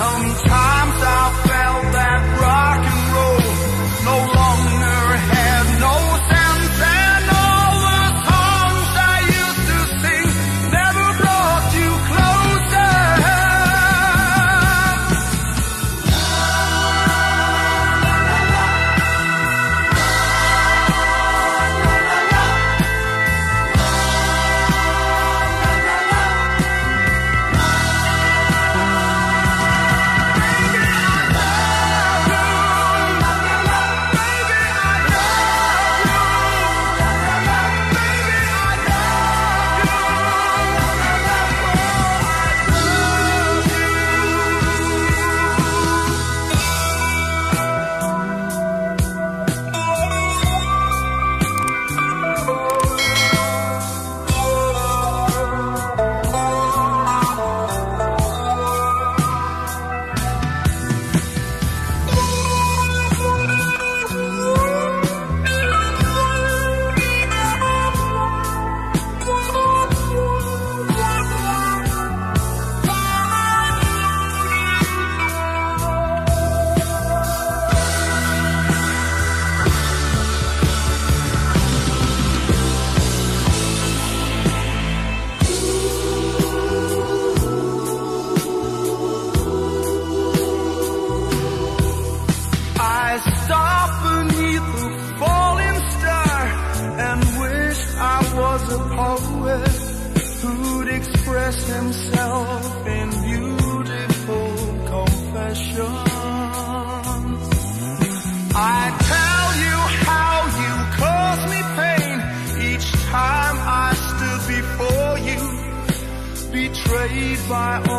Sometimes I felt that rock and roll no longer had no sense, and all the songs I used to sing never brought you closer. I stopped beneath the falling star and wished I was a poet who'd express himself in beautiful confessions. I tell you how you caused me pain each time I stood before you, betrayed by